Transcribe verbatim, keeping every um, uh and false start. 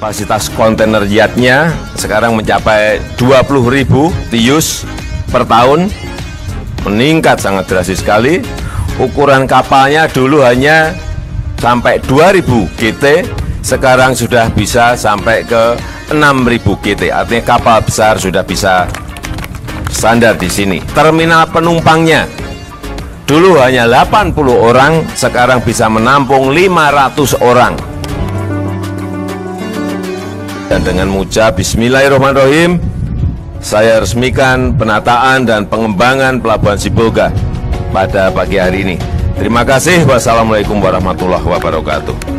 Kapasitas kontainer yachtnya sekarang mencapai dua puluh ribu T E U S per tahun, meningkat sangat drastis sekali. Ukuran kapalnya dulu hanya sampai dua ribu G T, sekarang sudah bisa sampai ke enam ribu G T. Artinya kapal besar sudah bisa standar di sini. Terminal penumpangnya dulu hanya delapan puluh orang, sekarang bisa menampung lima ratus orang. Dan dengan mengucap Bismillahirrahmanirrahim, saya resmikan penataan dan pengembangan Pelabuhan Sibolga pada pagi hari ini. Terima kasih. Wassalamualaikum warahmatullahi wabarakatuh.